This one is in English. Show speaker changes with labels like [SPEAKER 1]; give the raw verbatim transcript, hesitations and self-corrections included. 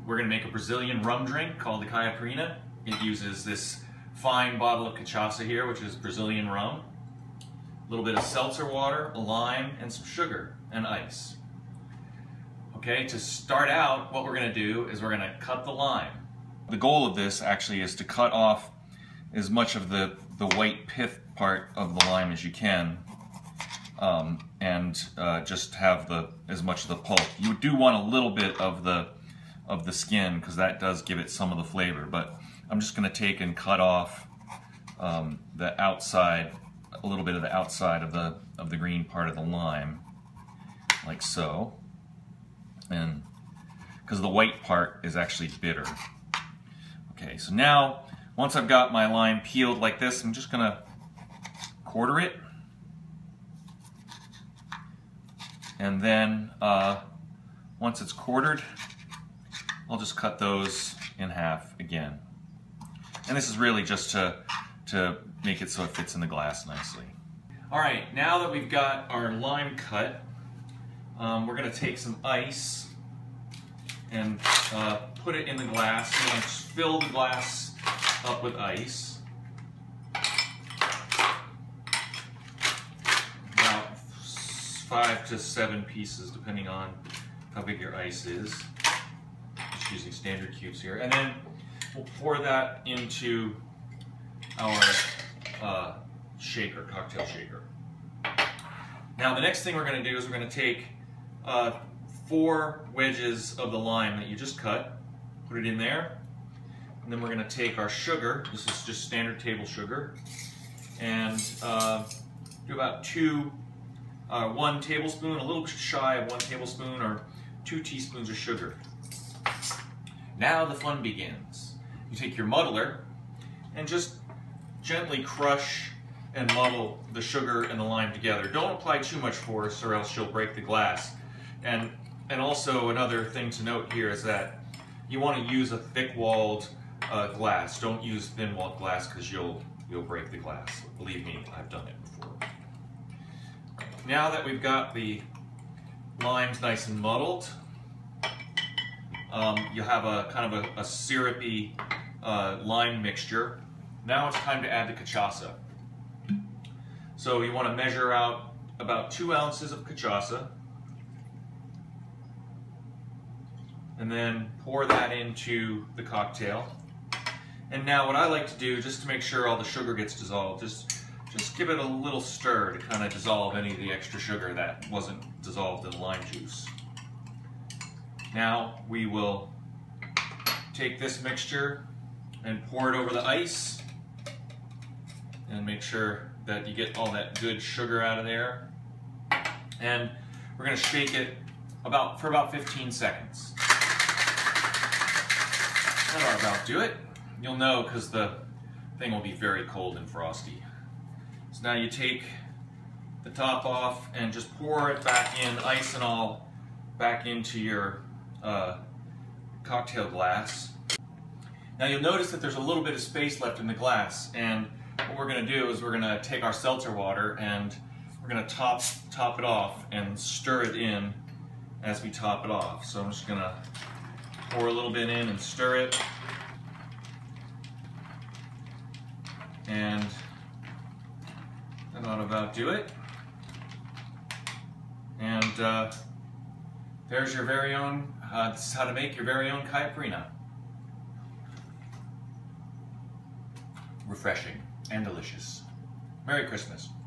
[SPEAKER 1] we're going to make a Brazilian rum drink called the Caipirinha. It uses this fine bottle of cachaça here, which is Brazilian rum, a little bit of seltzer water, a lime, and some sugar and ice. Okay, to start out, what we're going to do is we're going to cut the lime. The goal of this actually is to cut off as much of the, the white pith part of the lime as you can, um, and uh, just have the as much of the pulp. You do want a little bit of the of the skin because that does give it some of the flavor, but I'm just going to take and cut off um, the outside, a little bit of the outside of the of the green part of the lime, like so. And because the white part is actually bitter. Okay, so now once I've got my lime peeled like this, I'm just gonna quarter it, and then uh, once it's quartered, I'll just cut those in half again. And this is really just to to make it so it fits in the glass nicely. All right, now that we've got our lime cut, Um, we're going to take some ice and uh, put it in the glass. We're going to fill the glass up with ice. About five to seven pieces, depending on how big your ice is. Just using standard cubes here. And then we'll pour that into our uh, shaker, cocktail shaker. Now the next thing we're going to do is we're going to take Uh, four wedges of the lime that you just cut, put it in there, and then we're going to take our sugar. This is just standard table sugar, and uh, do about two, uh, one tablespoon, a little shy of one tablespoon, or two teaspoons of sugar. Now the fun begins. You take your muddler and just gently crush and muddle the sugar and the lime together. Don't apply too much force or else you'll break the glass. And, and also another thing to note here is that you want to use a thick-walled uh, glass. Don't use thin-walled glass because you'll, you'll break the glass. Believe me, I've done it before. Now that we've got the limes nice and muddled, um, you have a kind of a, a syrupy uh, lime mixture. Now it's time to add the cachaça. So you want to measure out about two ounces of cachaça, and then pour that into the cocktail. And now what I like to do, just to make sure all the sugar gets dissolved, just, just give it a little stir to kind of dissolve any of the extra sugar that wasn't dissolved in the lime juice. Now we will take this mixture and pour it over the ice, and make sure that you get all that good sugar out of there. And we're going to shake it about for about fifteen seconds. That'll about do it. You'll know because the thing will be very cold and frosty. So now you take the top off and just pour it back in, ice and all, back into your uh, cocktail glass. Now you'll notice that there's a little bit of space left in the glass, and what we're going to do is we're going to take our seltzer water and we're going to top, top it off and stir it in as we top it off. So I'm just going to pour a little bit in and stir it. And that ought to about do it. And uh, there's your very own, uh, this is how to make your very own Caipirinha. Refreshing and delicious. Merry Christmas.